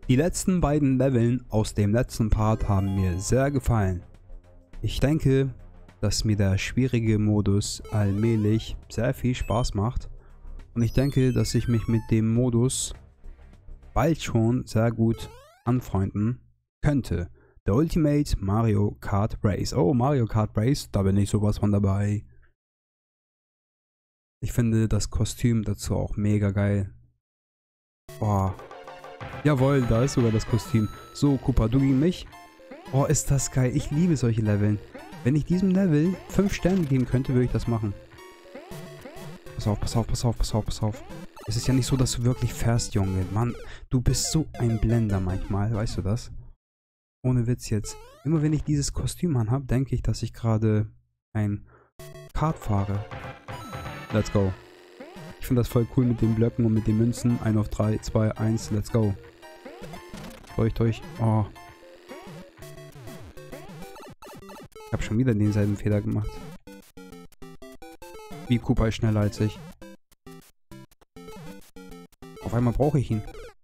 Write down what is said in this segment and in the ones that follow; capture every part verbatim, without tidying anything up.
Die letzten beiden Leveln aus dem letzten Part haben mir sehr gefallen. Ich denke, dass mir der schwierige Modus allmählich sehr viel Spaß macht. Und ich denke, dass ich mich mit dem Modus bald schon sehr gut anfreunden könnte. Der Ultimate Mario Kart Race. Oh, Mario Kart Race, da bin ich sowas von dabei. Ich finde das Kostüm dazu auch mega geil. Boah. Jawohl, da ist sogar das Kostüm. So, Koopa, du gegen mich. Oh, ist das geil. Ich liebe solche Leveln. Wenn ich diesem Level fünf Sterne geben könnte, würde ich das machen. Pass auf, pass auf, pass auf, pass auf, pass auf. Es ist ja nicht so, dass du wirklich fährst, Junge. Mann, du bist so ein Blender manchmal, weißt du das? Ohne Witz jetzt. Immer wenn ich dieses Kostüm anhabe, denke ich, dass ich gerade ein Kart fahre. Let's go. Ich finde das voll cool mit den Blöcken und mit den Münzen. eins auf drei, zwei, eins, let's go. Durch, durch. Oh. Ich habe schon wieder denselben Fehler gemacht. Wie Koopa ist schneller als ich. Auf einmal brauche ich ihn.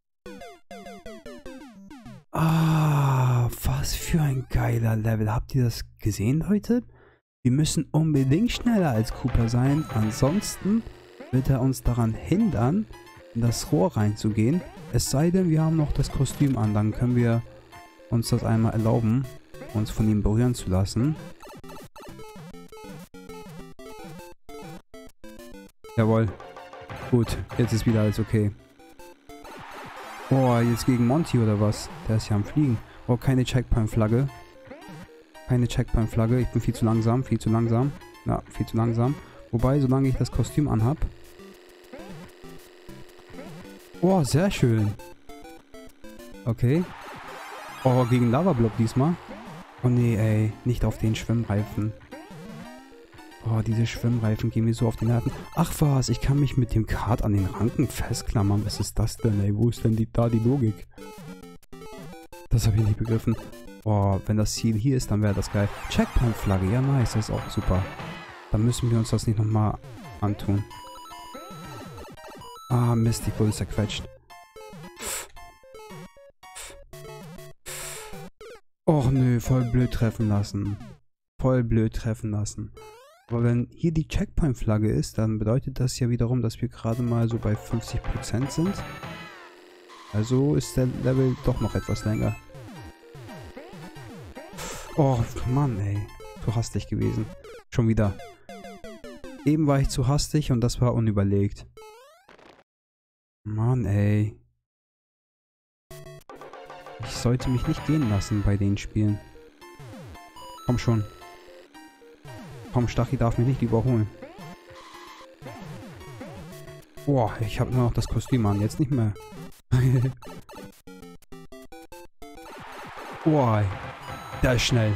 Ah, was für ein geiler Level. Habt ihr das gesehen, Leute? Wir müssen unbedingt schneller als Koopa sein. Ansonsten wird er uns daran hindern, in das Rohr reinzugehen. Es sei denn, wir haben noch das Kostüm an. Dann können wir uns das einmal erlauben, uns von ihm berühren zu lassen. Jawohl. Gut, jetzt ist wieder alles okay. Oh, jetzt gegen Monty oder was? Der ist ja am Fliegen. Oh, keine Checkpoint-Flagge. Keine Checkpoint-Flagge. Ich bin viel zu langsam, viel zu langsam. Ja, viel zu langsam. Wobei, solange ich das Kostüm anhab. Oh, sehr schön. Okay. Oh, gegen Lava-Block diesmal. Oh nee, ey. Nicht auf den Schwimmreifen. Oh, diese Schwimmreifen gehen mir so auf die Nerven. Ach was, ich kann mich mit dem Kart an den Ranken festklammern. Was ist das denn, ey? Wo ist denn die, da die Logik? Das habe ich nicht begriffen. Oh, wenn das Ziel hier ist, dann wäre das geil. Checkpoint-Flagge, ja nice, das ist auch super. Dann müssen wir uns das nicht nochmal antun. Ah, Mist, ich wurde zerquetscht. Och nö, voll blöd treffen lassen. Voll blöd treffen lassen. Aber wenn hier die Checkpoint-Flagge ist, dann bedeutet das ja wiederum, dass wir gerade mal so bei fünfzig Prozent sind. Also ist der Level doch noch etwas länger. Oh, Mann, ey. Zu hastig gewesen. Schon wieder. Eben war ich zu hastig und das war unüberlegt. Mann, ey. Ich sollte mich nicht gehen lassen bei den Spielen. Komm schon. Komm, Stachy darf mich nicht überholen. Boah, ich habe nur noch das Kostüm an, jetzt nicht mehr. Boah, der ist schnell.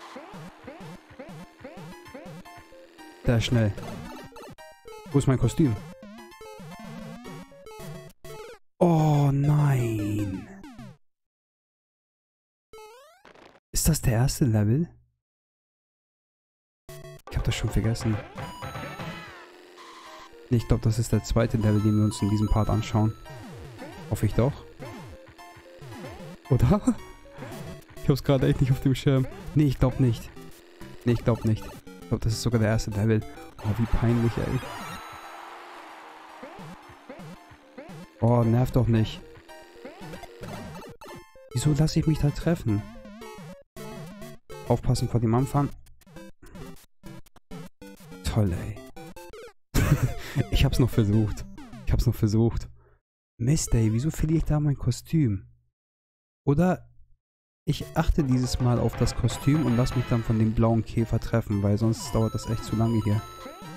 Der ist schnell. Wo ist mein Kostüm? Oh nein. Ist das der erste Level? Ich habe das schon vergessen. Nee, ich glaube, das ist der zweite Level, den wir uns in diesem Part anschauen. Hoffe ich doch. Oder? Ich habe es gerade echt nicht auf dem Schirm. Nee, ich glaube nicht. Nee, ich glaube nicht. Ich glaube, das ist sogar der erste Level. Oh, wie peinlich, ey. Oh, nervt doch nicht. Wieso lasse ich mich da treffen? Aufpassen vor dem Anfang. Toll, ey. Ich hab's noch versucht. Ich hab's noch versucht. Mist, ey, wieso verliere ich da mein Kostüm? Oder ich achte dieses Mal auf das Kostüm und lass mich dann von dem blauen Käfer treffen, weil sonst dauert das echt zu lange hier.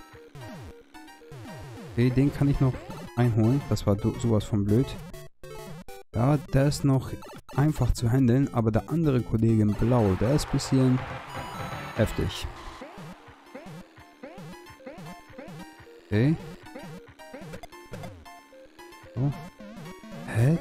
Okay, den kann ich noch einholen. Das war sowas von blöd. Ja, der ist noch einfach zu handeln, aber der andere Kollege in Blau, der ist ein bisschen heftig. Okay. So. Hä?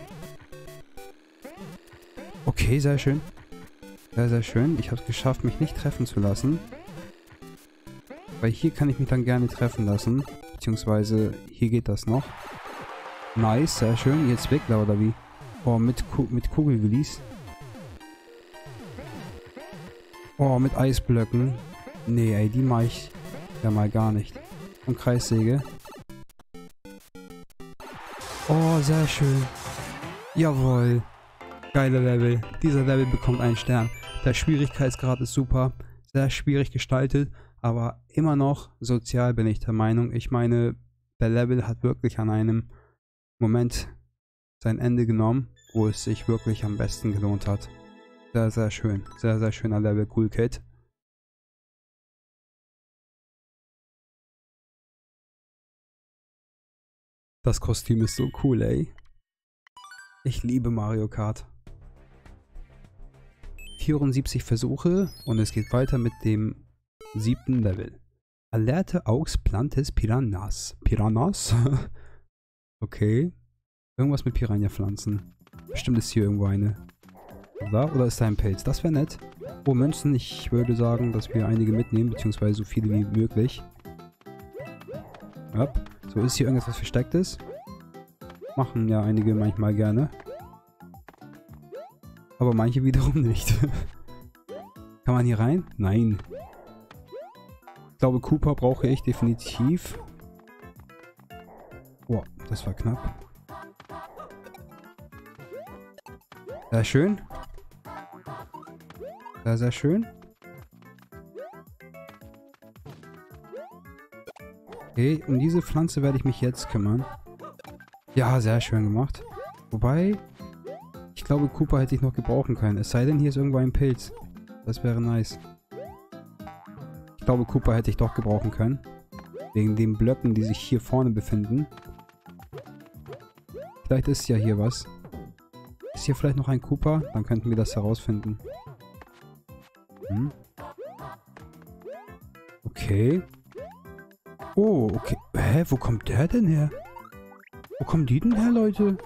Okay, sehr schön. Sehr, sehr schön. Ich habe es geschafft, mich nicht treffen zu lassen. Weil hier kann ich mich dann gerne treffen lassen. Beziehungsweise hier geht das noch. Nice, sehr schön. Jetzt Wickler oder wie? Oh, mit, Ku mit Kugelgelees. Oh, mit Eisblöcken. Nee, ey, die mach ich ja mal gar nicht. Und Kreissäge. Oh, sehr schön. Jawohl. Geile Level. Dieser Level bekommt einen Stern. Der Schwierigkeitsgrad ist super. Sehr schwierig gestaltet. Aber immer noch sozial bin ich der Meinung. Ich meine, der Level hat wirklich an einem Moment sein Ende genommen, wo es sich wirklich am besten gelohnt hat. Sehr, sehr schön. Sehr, sehr schöner Level. Cool Kid. Das Kostüm ist so cool, ey. Ich liebe Mario Kart. vierundsiebzig Versuche und es geht weiter mit dem siebten Level. Alerte aux plantes piranhas. Piranhas? Okay. Irgendwas mit Piranha-Pflanzen. Bestimmt ist hier irgendwo eine. Da? Oder ist da ein Pilz? Das wäre nett. Oh, Münzen. Ich würde sagen, dass wir einige mitnehmen, beziehungsweise so viele wie möglich. Ja. So, ist hier irgendetwas Verstecktes? Machen ja einige manchmal gerne. Aber manche wiederum nicht. Kann man hier rein? Nein. Ich glaube, Koopa brauche ich definitiv. Boah, das war knapp. Sehr schön. Sehr, sehr schön. Okay, um diese Pflanze werde ich mich jetzt kümmern. Ja, sehr schön gemacht. Wobei, ich glaube, Koopa hätte ich noch gebrauchen können. Es sei denn, hier ist irgendwo ein Pilz. Das wäre nice. Ich glaube, Koopa hätte ich doch gebrauchen können. Wegen den Blöcken, die sich hier vorne befinden. Vielleicht ist ja hier was. Ist hier vielleicht noch ein Koopa? Dann könnten wir das herausfinden. Hm. Okay. Oh, okay. Hä, wo kommt der denn her? Wo kommen die denn her, Leute?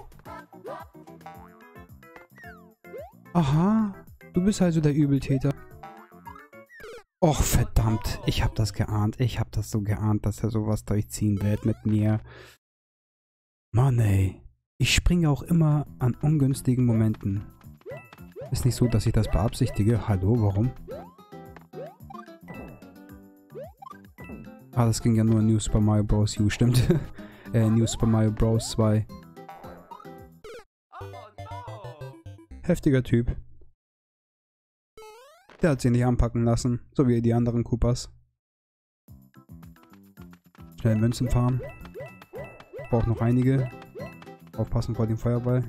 Aha. Du bist also der Übeltäter. Och, verdammt. Ich hab das geahnt. Ich hab das so geahnt, dass er sowas durchziehen wird mit mir. Mann, ey. Ich springe auch immer an ungünstigen Momenten. Ist nicht so, dass ich das beabsichtige. Hallo, warum? Ah, das ging ja nur in New Super Mario Bros. U, stimmt. äh, New Super Mario Bros. zwei. Heftiger Typ. Der hat sich nicht anpacken lassen, so wie die anderen Koopas. Schnell Münzen farmen. Ich brauche noch einige. Aufpassen vor dem Feuerball.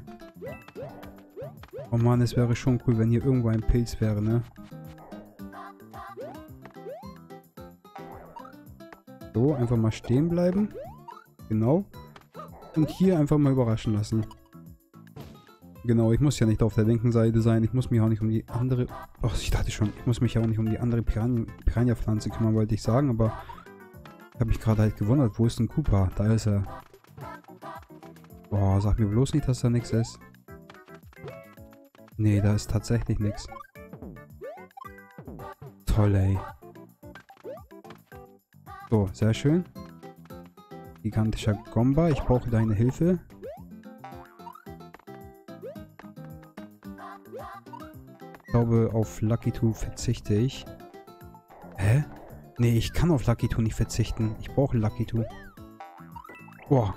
Oh Mann, es wäre schon cool, wenn hier irgendwo ein Pilz wäre, ne? So, einfach mal stehen bleiben. Genau. Und hier einfach mal überraschen lassen. Genau, ich muss ja nicht auf der linken Seite sein. Ich muss mich auch nicht um die andere... Ach, ich dachte schon, ich muss mich ja auch nicht um die andere Piran Piranha-Pflanze kümmern, wollte ich sagen, aber... Ich habe mich gerade halt gewundert, wo ist ein Koopa? Da ist er. Boah, sag mir bloß nicht, dass da nichts ist. Nee, da ist tatsächlich nichts. Toll, ey. So, sehr schön. Gigantischer Gomba, ich brauche deine Hilfe. Ich glaube, auf Lucky Two verzichte ich. Hä? Nee, ich kann auf Lucky Two nicht verzichten. Ich brauche Lucky Two. Boah.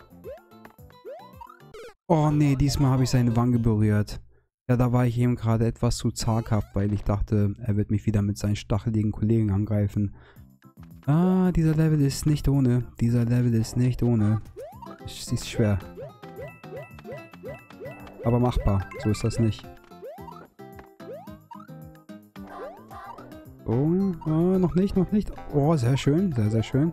Oh nee, diesmal habe ich seine Wange berührt. Ja, da war ich eben gerade etwas zu zaghaft, weil ich dachte, er wird mich wieder mit seinen stacheligen Kollegen angreifen. Ah, dieser Level ist nicht ohne. Dieser Level ist nicht ohne. Es ist schwer. Aber machbar. So ist das nicht. Oh, oh, noch nicht, noch nicht. Oh, sehr schön, sehr, sehr schön.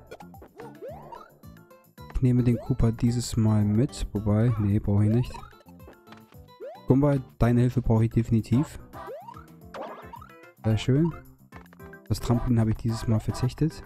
Ich nehme den Koopa dieses Mal mit. Wobei, nee, brauche ich nicht. Gumba, deine Hilfe brauche ich definitiv. Sehr schön. Das Trampolin habe ich dieses Mal verzichtet.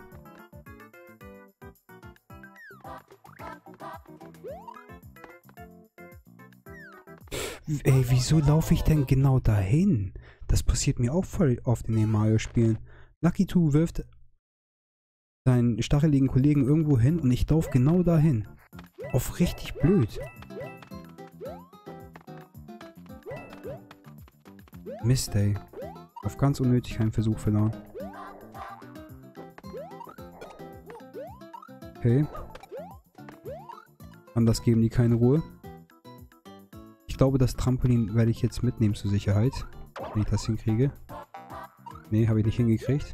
Ey, wieso laufe ich denn genau dahin? Das passiert mir auch voll oft in den Mario-Spielen. Lucky Two wirft seinen stacheligen Kollegen irgendwo hin und ich laufe genau dahin. Auf richtig blöd. Mist, ey. Auf ganz unnötig einen Versuch verloren. Okay. Anders geben die keine Ruhe. Ich glaube, das Trampolin werde ich jetzt mitnehmen zur Sicherheit. Wenn ich das hinkriege. Nee, habe ich nicht hingekriegt.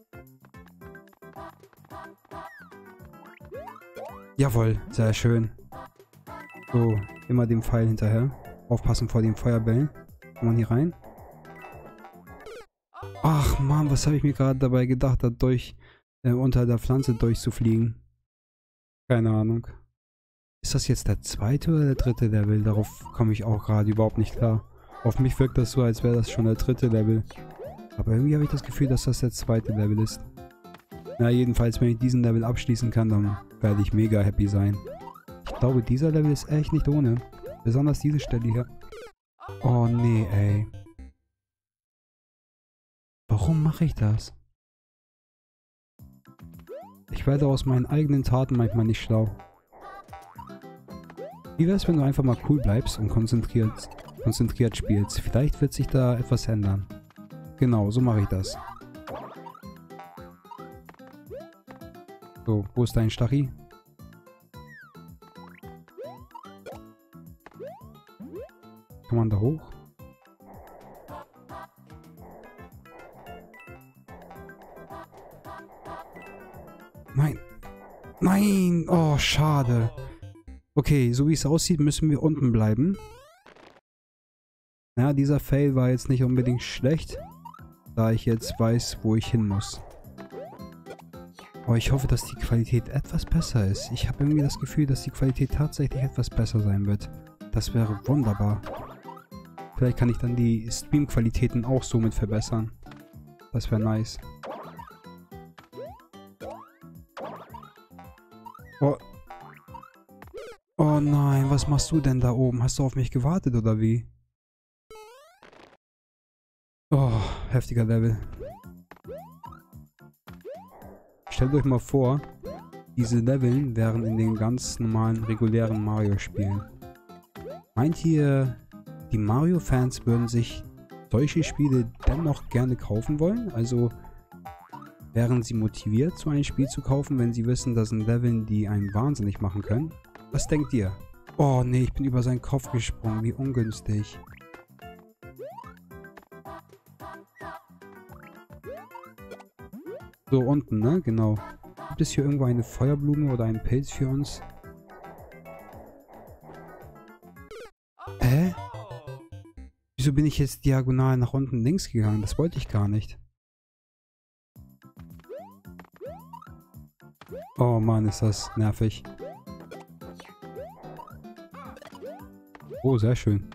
Jawohl, sehr schön. So, immer dem Pfeil hinterher. Aufpassen vor den Feuerbällen. Kann man hier rein? Ach Mann, was habe ich mir gerade dabei gedacht, da durch äh, unter der Pflanze durchzufliegen? Keine Ahnung. Ist das jetzt der zweite oder der dritte Level? Darauf komme ich auch gerade überhaupt nicht klar. Auf mich wirkt das so, als wäre das schon der dritte Level. Aber irgendwie habe ich das Gefühl, dass das der zweite Level ist. Na, jedenfalls, wenn ich diesen Level abschließen kann, dann werde ich mega happy sein. Ich glaube, dieser Level ist echt nicht ohne. Besonders diese Stelle hier. Oh nee, ey. Warum mache ich das? Ich werde aus meinen eigenen Taten manchmal nicht schlau. Wie wär's, wenn du einfach mal cool bleibst und konzentriert, konzentriert spielst? Vielleicht wird sich da etwas ändern. Genau, so mache ich das. So, wo ist dein Stachy? Kann man da hoch? Nein. Nein! Oh, schade. Okay, so wie es aussieht, müssen wir unten bleiben. Ja, dieser Fail war jetzt nicht unbedingt schlecht, da ich jetzt weiß, wo ich hin muss. Aber ich hoffe, dass die Qualität etwas besser ist. Ich habe irgendwie das Gefühl, dass die Qualität tatsächlich etwas besser sein wird. Das wäre wunderbar. Vielleicht kann ich dann die Stream-Qualitäten auch somit verbessern. Das wäre nice. Oh. Oh nein, was machst du denn da oben? Hast du auf mich gewartet oder wie? Oh, heftiger Level. Stellt euch mal vor, diese Level wären in den ganz normalen, regulären Mario-Spielen. Meint ihr, die Mario-Fans würden sich solche Spiele dennoch gerne kaufen wollen? Also wären sie motiviert, so ein Spiel zu kaufen, wenn sie wissen, das sind Leveln, die einen wahnsinnig machen können? Was denkt ihr? Oh nee, ich bin über seinen Kopf gesprungen. Wie ungünstig. So, unten, ne? Genau. Gibt es hier irgendwo eine Feuerblume oder einen Pilz für uns? Hä? Wieso bin ich jetzt diagonal nach unten links gegangen? Das wollte ich gar nicht. Oh Mann, ist das nervig. Oh, sehr schön.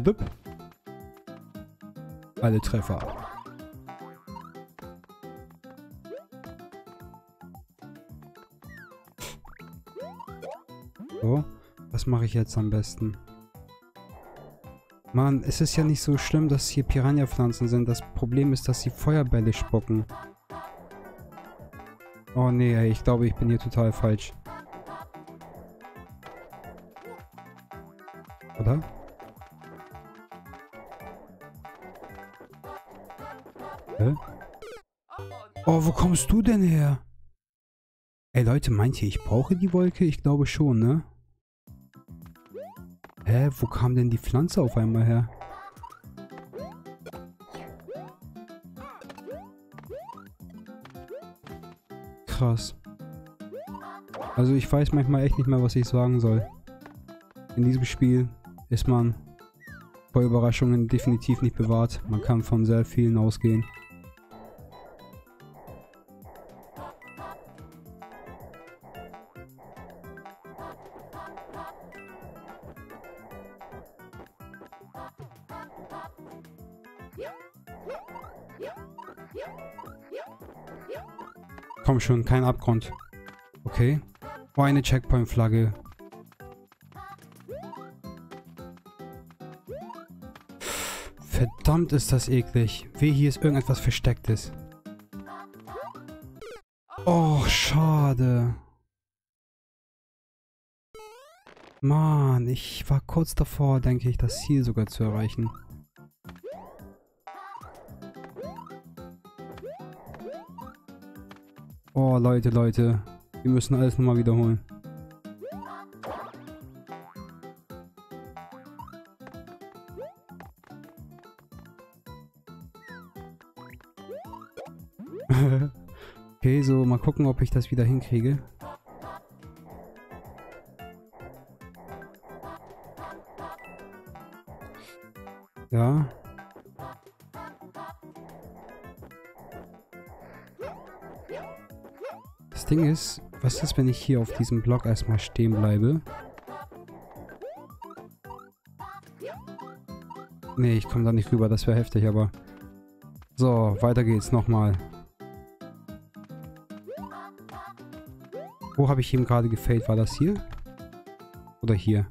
Alle Treffer. So, was mache ich jetzt am besten? Mann, es ist ja nicht so schlimm, dass hier Piranha-Pflanzen sind. Das Problem ist, dass sie Feuerbälle spucken. Oh nee, ey, ich glaube, ich bin hier total falsch. Oder? Hä? Oh, wo kommst du denn her? Ey Leute, meint ihr, ich brauche die Wolke? Ich glaube schon, ne? Hä, wo kam denn die Pflanze auf einmal her? Krass. Also ich weiß manchmal echt nicht mehr, was ich sagen soll. In diesem Spiel ist man vor Überraschungen definitiv nicht bewahrt. Man kann von sehr vielen ausgehen. Komm schon, kein Abgrund. Okay. Oh, eine Checkpoint-Flagge. Verdammt ist das eklig. Wehe, hier ist irgendetwas Verstecktes. Oh, schade. Mann, ich war kurz davor, denke ich, das Ziel sogar zu erreichen. Oh, Leute, Leute. Wir müssen alles nochmal wiederholen. Okay, so mal gucken, ob ich das wieder hinkriege. Ja. Das Ding ist, was ist, wenn ich hier auf diesem Block erstmal stehen bleibe? Nee, ich komme da nicht rüber, das wäre heftig, aber... So, weiter geht's nochmal. Wo habe ich eben gerade gefailt? War das hier? Oder hier?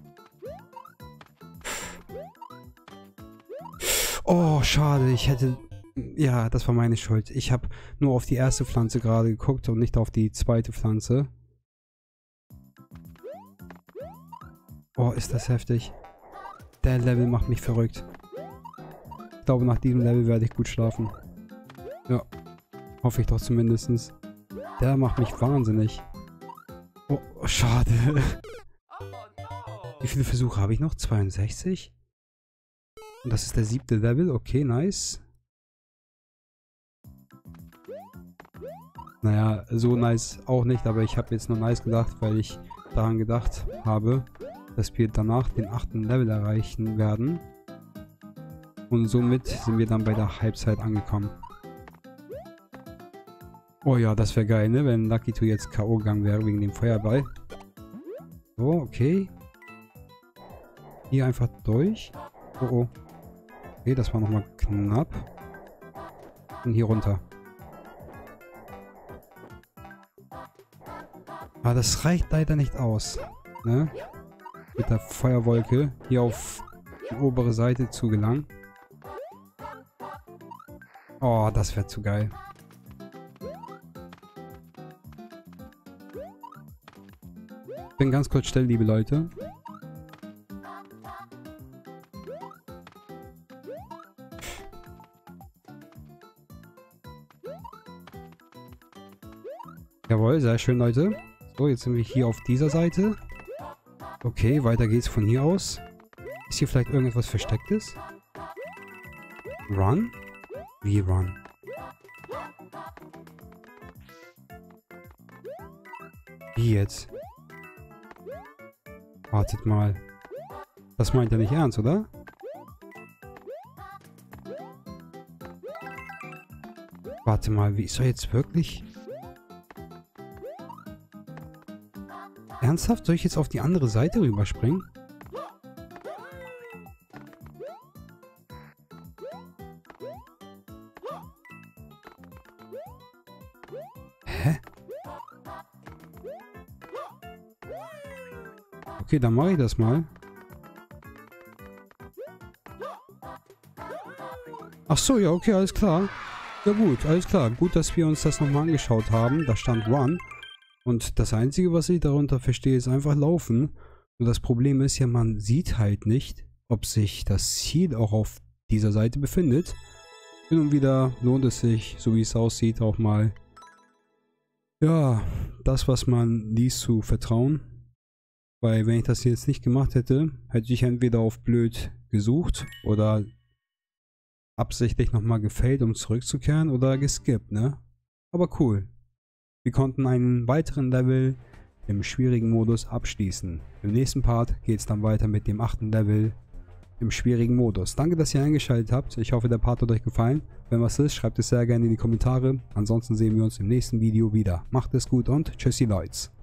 Oh, schade. Ich hätte... Ja, das war meine Schuld. Ich habe nur auf die erste Pflanze gerade geguckt und nicht auf die zweite Pflanze. Oh, ist das heftig. Der Level macht mich verrückt. Ich glaube, nach diesem Level werde ich gut schlafen. Ja. Hoffe ich doch zumindest. Der macht mich wahnsinnig. Oh, schade. Wie viele Versuche habe ich noch? zweiundsechzig? Und das ist der siebte Level. Okay, nice. Naja, so nice auch nicht, aber ich habe jetzt nur nice gedacht, weil ich daran gedacht habe, dass wir danach den achten Level erreichen werden. Und somit sind wir dann bei der Halbzeit angekommen. Oh ja, das wäre geil, ne? Wenn Lucky Two jetzt K O gegangen wäre wegen dem Feuerball. So, okay. Hier einfach durch. Oh oh. Okay, das war nochmal knapp. Und hier runter. Aber das reicht leider nicht aus. Ne? Mit der Feuerwolke hier auf die obere Seite zu gelangen. Oh, das wäre zu geil. Ich bin ganz kurz still, liebe Leute. Jawohl, sehr schön, Leute. So, jetzt sind wir hier auf dieser Seite. Okay, weiter geht's von hier aus. Ist hier vielleicht irgendetwas Verstecktes? Run? Wie Run? Wie jetzt? Wartet mal. Das meint er nicht ernst, oder? Warte mal, wie ist er jetzt wirklich? Ernsthaft? Soll ich jetzt auf die andere Seite rüberspringen? Hä? Okay, dann mache ich das mal. Ach so, ja, okay, alles klar. Ja gut, alles klar. Gut, dass wir uns das nochmal angeschaut haben. Da stand Run. Und das Einzige, was ich darunter verstehe, ist einfach laufen. Und das Problem ist ja, man sieht halt nicht, ob sich das Ziel auch auf dieser Seite befindet. Hin und wieder lohnt es sich, so wie es aussieht, auch mal, ja, das, was man liest, zu vertrauen. Weil wenn ich das jetzt nicht gemacht hätte, hätte ich entweder auf blöd gesucht oder absichtlich nochmal gefailt, um zurückzukehren, oder geskippt, ne? Aber cool. Wir konnten einen weiteren Level im schwierigen Modus abschließen. Im nächsten Part geht es dann weiter mit dem achten Level im schwierigen Modus. Danke, dass ihr eingeschaltet habt. Ich hoffe, der Part hat euch gefallen. Wenn was ist, schreibt es sehr gerne in die Kommentare. Ansonsten sehen wir uns im nächsten Video wieder. Macht es gut und tschüssi Leute.